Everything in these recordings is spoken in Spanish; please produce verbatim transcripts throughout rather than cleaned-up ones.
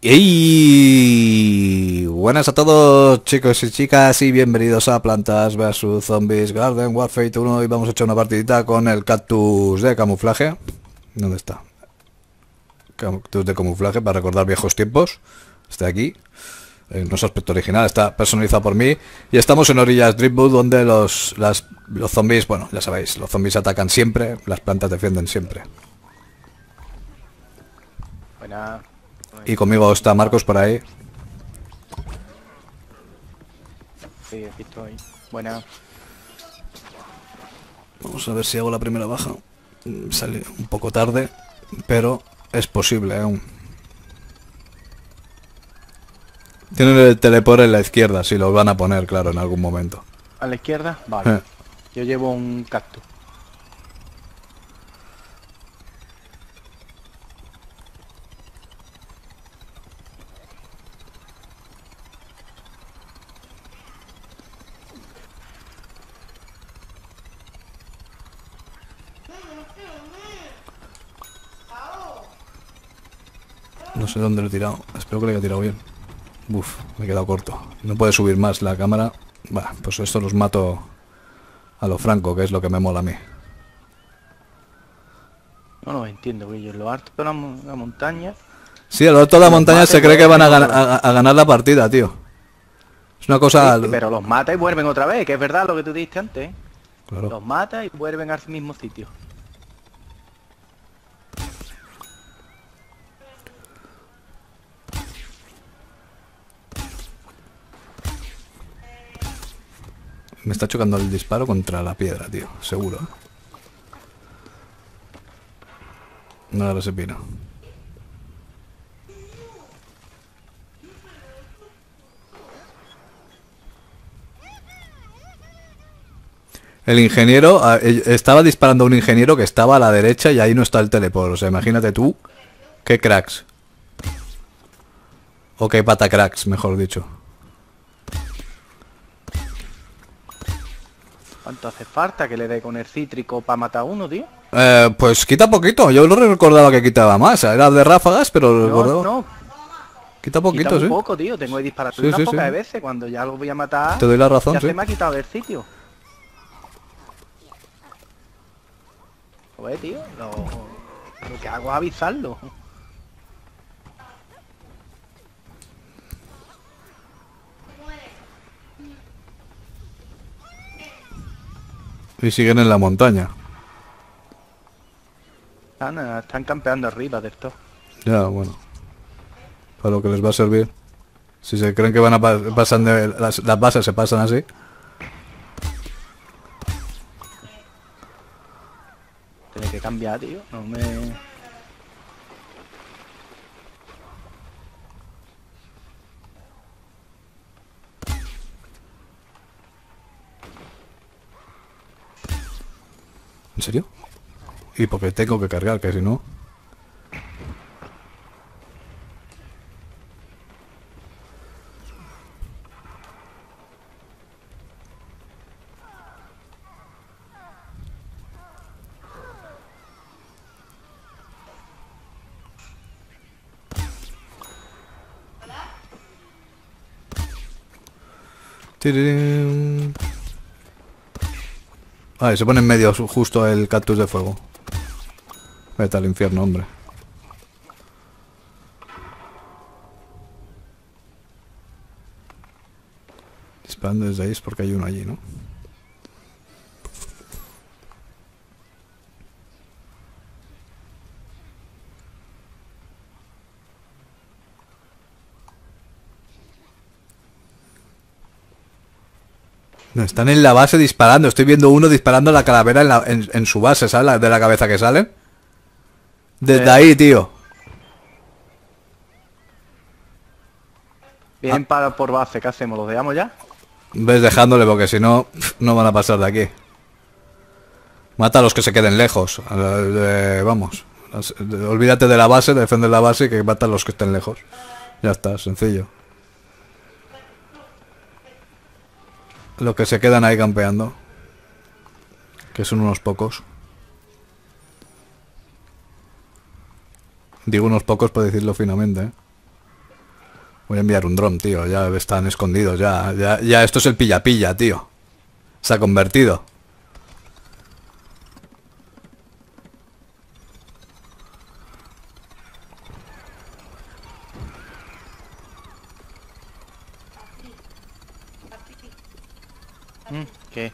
Y buenas a todos, chicos y chicas, y bienvenidos a Plantas versus Zombies Garden Warfare uno. Y vamos a echar una partidita con el cactus de camuflaje. ¿Dónde está? Cactus de camuflaje para recordar viejos tiempos. Está aquí. En nuestro aspecto original, está personalizado por mí. Y estamos en orillas Driftwood, donde los, las, los zombies, bueno, ya sabéis, los zombies atacan siempre, las plantas defienden siempre. Buena. Y conmigo está Marcos por ahí. Sí, aquí estoy. Buena. Vamos a ver si hago la primera baja. Sale un poco tarde, pero es posible aún. Tienen el teleport en la izquierda, si lo van a poner, claro, en algún momento. ¿A la izquierda? Vale. Eh. Yo llevo un cactus. No sé dónde lo he tirado. Espero que lo haya tirado bien. Uf, me he quedado corto. No puede subir más la cámara. Bah, pues esto los mato a lo franco, que es lo que me mola a mí. No lo entiendo, güey. Yo en lo alto de la, mo la montaña. Sí, a lo alto de la montaña se cree que van a, gan a, a ganar la partida, tío. Es una cosa... Sí, pero los mata y vuelven otra vez, que es verdad lo que tú dijiste antes, ¿eh? Claro. Los mata y vuelven al mismo sitio. Me está chocando el disparo contra la piedra, tío. Seguro. No, ahora se pira. El ingeniero... Estaba disparando a un ingeniero que estaba a la derecha y ahí no está el teleport. O sea, imagínate tú. Qué cracks. O qué patacracks, mejor dicho. ¿Cuánto hace falta que le dé con el cítrico para matar a uno, tío? Eh, pues quita poquito. Yo no recordaba que quitaba más. Era de ráfagas, pero No, recordaba... no. Quita poquito, Quita un sí. poco, tío. Tengo que disparar Sí, unas sí, pocas sí. veces. Cuando ya lo voy a matar, Te doy la razón, ya sí. se me ha quitado del sitio. Joder, tío. Lo, lo que hago es avisarlo. Y siguen en la montaña. Están, eh, están campeando arriba de esto. Ya, bueno. Para lo que les va a servir. Si se creen que van a pa pasan de las, las bases se pasan así. Tiene que cambiar, tío. No me... ¿En serio? Y porque tengo que cargar, que si no... Tirirín. Ah, y se pone en medio justo el cactus de fuego. Vete al infierno, hombre. Disparando desde ahí es porque hay uno allí, ¿no? No, están en la base disparando. Estoy viendo uno disparando a la calavera en, la, en, en su base, ¿sabes? De la cabeza que salen. Desde Eh. ahí, tío. Bien Ah. para por base, ¿qué hacemos? ¿Los dejamos ya? Ves dejándole porque si no, no van a pasar de aquí. Mata a los que se queden lejos. A la- de- vamos. Olvídate de la base, defender la base y que mata a los que estén lejos. Ya está, sencillo. Los que se quedan ahí campeando. Que son unos pocos. Digo unos pocos para decirlo finamente, ¿eh? Voy a enviar un dron, tío. Ya están escondidos, ya. Ya, ya esto es el pilla-pilla, tío. Se ha convertido. Mm, ¿Qué?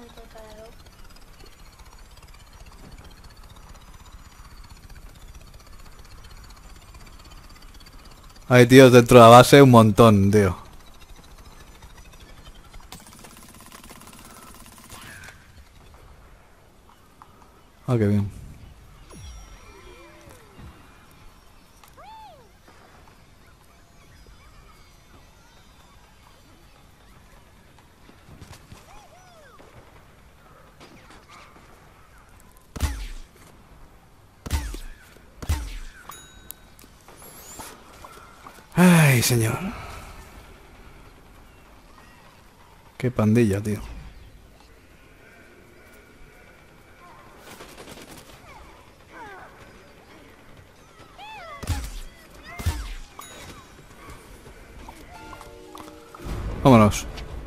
Hay tíos dentro de la base un montón, tío. Ah, qué bien. Ay, señor. Qué pandilla, tío. Vámonos.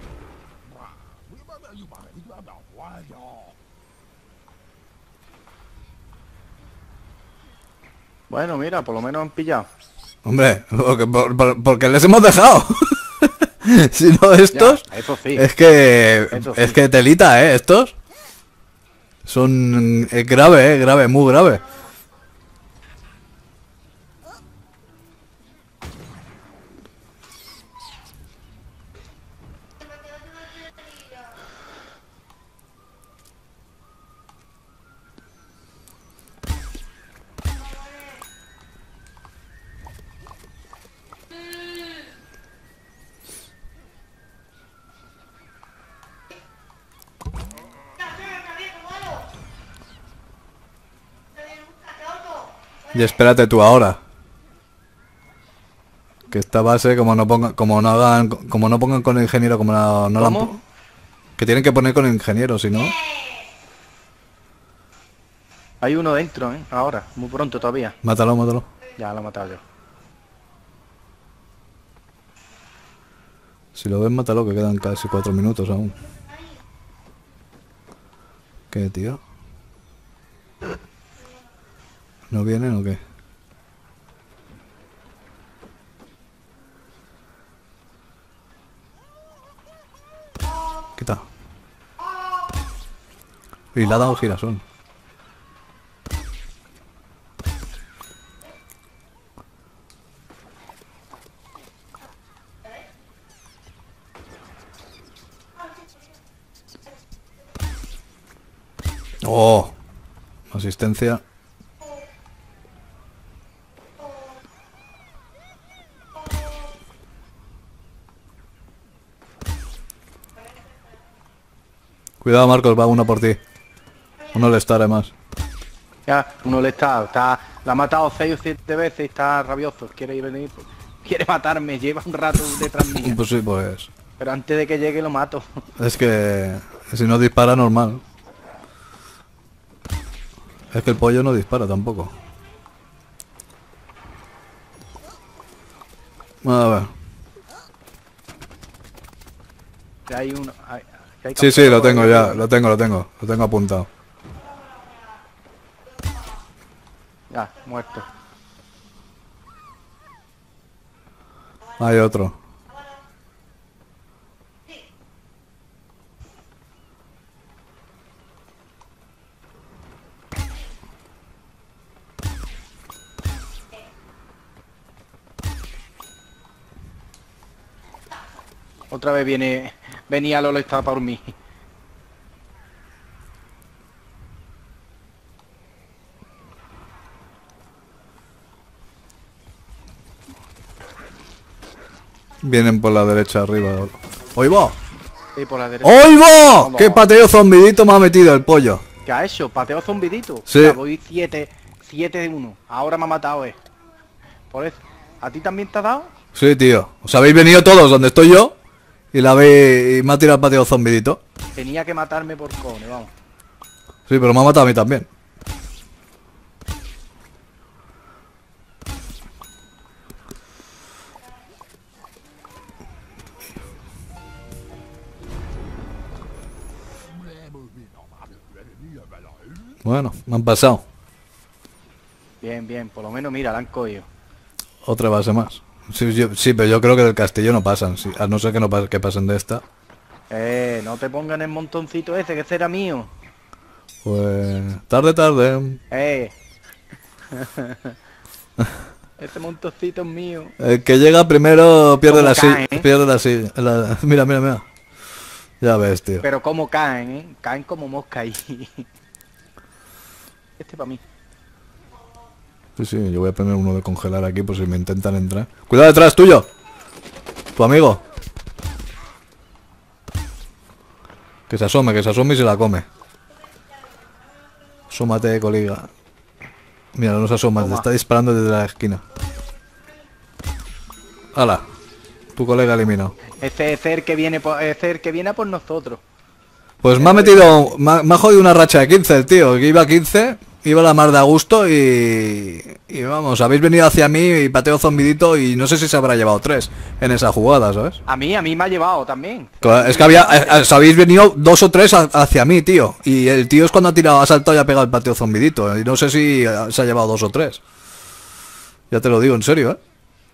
Bueno, mira, por lo menos han pillado. Hombre, porque, por- por- porque les hemos dejado. Si no estos, Ya, eso sí. es que Eso es sí. que telita, eh, estos son es grave, eh, grave, muy grave. Y espérate tú ahora. Que esta base, como no pongan, como no hagan, como no pongan con el ingeniero, como no, no la han ¿Cómo? po- que tienen que poner con el ingeniero, si no. Hay uno dentro, ¿eh? Ahora, muy pronto todavía. Mátalo, mátalo. Ya lo he matado yo. Si lo ves, mátalo, que quedan casi cuatro minutos aún. ¿Qué, tío? ¿No vienen o qué? Quita. Y le ha dado girasol. Oh, asistencia. Cuidado, Marcos, va uno por ti. Uno le estará más. Ya, uno le está, está, la ha matado seis o siete veces y está rabioso. Quiere ir venir, quiere matarme, lleva un rato detrás mía. Pues sí, pues. Pero antes de que llegue lo mato. Es que si no dispara, normal. Es que el pollo no dispara tampoco. A ver. Que hay uno. Hay, que hay Sí, sí, lo campeón por tengo ahí ya. arriba. Lo tengo, lo tengo. Lo tengo apuntado. Ya, muerto. Hay otro. Otra vez viene. Venía Lolo, estaba por mí. Vienen por la derecha arriba. ¡Oy va! Sí, por la derecha. ¡Oy va! Vamos. ¡Qué pateo zombidito me ha metido el pollo! ¿Qué ha hecho? Pateo zombidito. Sí. Ya voy siete, siete de uno. Ahora me ha matado, eh. Por eso. ¿A ti también te ha dado? Sí, tío. Os habéis venido todos donde estoy yo. Y la habéis... y me ha tirado el pateo zombidito. Tenía que matarme por cone, vamos. Sí, pero me ha matado a mí también. Bueno, me han pasado. Bien, bien, por lo menos mira, la han cogido. Otra base más. Sí, yo- sí, pero yo creo que del castillo no pasan. Sí, a no ser que no pas- que pasen de esta. Eh, no te pongan el montoncito ese, que ese era mío. Pues... Tarde, tarde. Eh. Ese montoncito es mío. El que llega primero pierde ¿Cómo la silla. cae, eh? Pierde la silla. la- Mira, mira, mira. Ya ves, tío. Pero como caen, ¿eh? Caen como mosca ahí. Este para mí. Sí, sí, yo voy a poner uno de congelar aquí por si me intentan entrar. ¡Cuidado detrás, tuyo! Tu amigo. Que se asome, que se asome y se la come. Asómate, colega. Mira, no se asoma, te Toma. está disparando desde la esquina. ¡Hala! Tu colega eliminado. Ese es el que viene por, ese es el que viene a por nosotros. Pues me ha metido... Me ha, me ha jodido una racha de quince el tío, que iba a quince, iba la mar de a gusto y... Y vamos, habéis venido hacia mí y pateo zombidito y no sé si se habrá llevado tres en esa jugada, ¿sabes? A mí, a mí me ha llevado también. Claro, es que había... eh, eh, habéis venido dos o tres ha- hacia mí, tío. Y el tío es cuando ha tirado, ha saltado y ha pegado el pateo zombidito. Y no sé si eh, se ha llevado dos o tres. Ya te lo digo, en serio, ¿eh?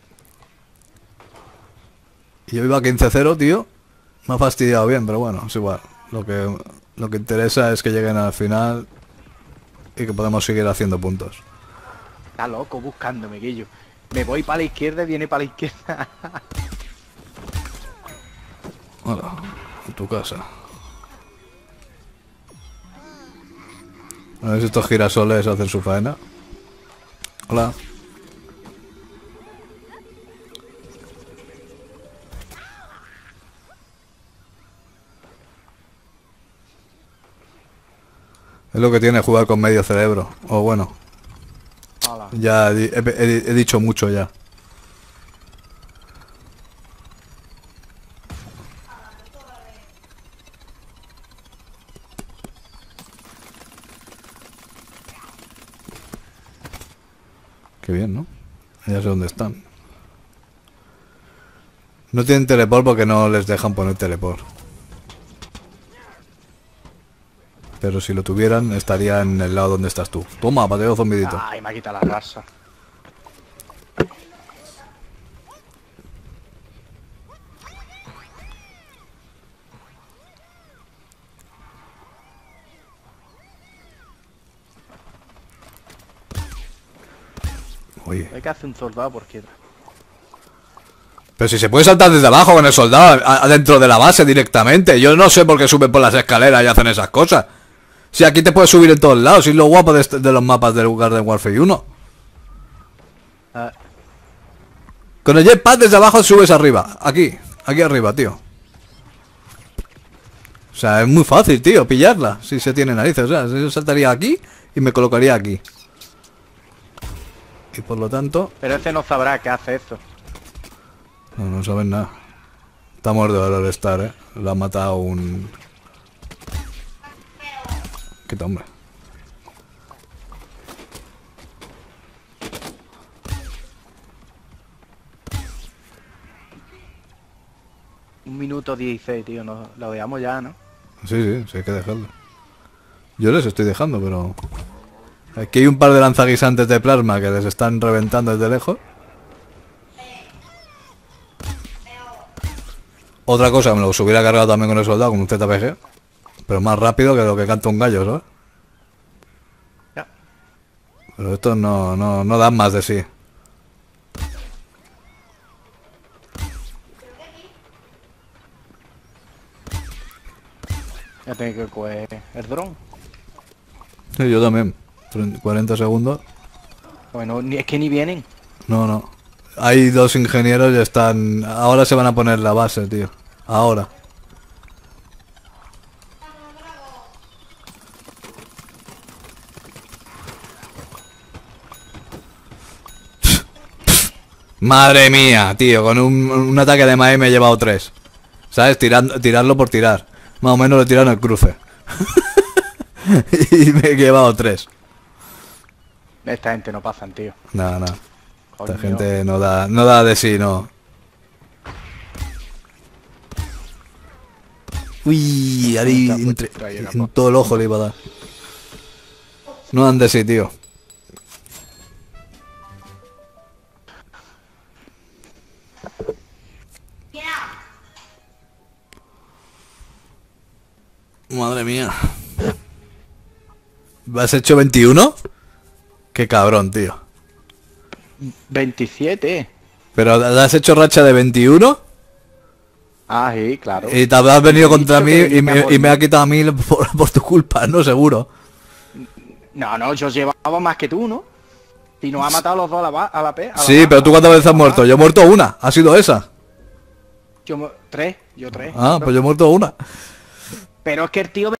Y yo iba a quince cero, tío. Me ha fastidiado bien, pero bueno, es igual. Lo que, lo que interesa es que lleguen al final y que podamos seguir haciendo puntos. Está loco buscándome, Guillo. Me voy para la izquierda y viene para la izquierda. Hola, en tu casa. A ver si estos girasoles hacen su faena. Hola. Es lo que tiene jugar con medio cerebro. O bueno, Hola. ya he, he- he- he dicho mucho ya. Qué bien, ¿no? Ya sé dónde están. No tienen teleport porque no les dejan poner teleport. Pero si lo tuvieran, estaría en el lado donde estás tú. Toma, pateo zombidito. Ay, me ha quitado la raza. Oye. Hay que hacer un soldado por quieta. Pero si se puede saltar desde abajo con el soldado, a- adentro de la base directamente. Yo no sé por qué suben por las escaleras y hacen esas cosas. Si aquí te puedes subir en todos lados, y es lo guapo de, este- de los mapas del Garden Warfare uno. Ah, Con el jetpack desde abajo subes arriba. Aquí, aquí arriba, tío. O sea, es muy fácil, tío, pillarla. Si se tiene narices. O sea, yo saltaría aquí y me colocaría aquí. Y por lo tanto... pero ese no sabrá qué hace eso. No, no saben nada. Está muerto el All-Star, eh. Lo ha matado un... Quita, hombre. Un minuto dieciséis, tío. No, lo veamos ya, ¿no? Sí, sí, sí hay que dejarlo. Yo les estoy dejando, pero... Aquí hay un par de lanzaguisantes de plasma que les están reventando desde lejos. Otra cosa, me los hubiera cargado también con el soldado, con un Z P G. Pero más rápido que lo que canta un gallo, ¿sabes? Ya. Pero estos no, no, no dan más de sí. Ya tengo que coger el dron. Sí, yo también. cuarenta segundos. Bueno, ni, es que ni vienen. No, no. Hay dos ingenieros y están... Ahora se van a poner la base, tío. Ahora. Madre mía, tío. Con un, un ataque de Mae me he llevado tres. ¿Sabes? Tirando, tirarlo por tirar. Más o menos lo tiran el cruce. Y me he llevado tres. Esta gente no pasan, tío. Nada, nada. Esta Coño. gente no da, no da de sí, no. Uy, ahí Está entre, puesto ahí, en capo. todo el ojo le iba a dar. No andes así, tío. Madre mía. ¿Has hecho veintiuno? Qué cabrón, tío. veintisiete. ¿Pero has hecho racha de veintiuno? Ah, sí, claro. Y te has venido Te he contra dicho mí que y venía me, por y me mí. ha quitado a mí por, por tu culpa, ¿no? Seguro. No, no, yo llevaba más que tú, ¿no? Si nos ha matado los dos a la, ba- a la P. A la Sí, baja, pero tú a cuántas la veces has baja. muerto. Yo he muerto una. Ha sido esa. Yo mo- tres, yo tres. Ah, pues yo he muerto una. Pero es que el tío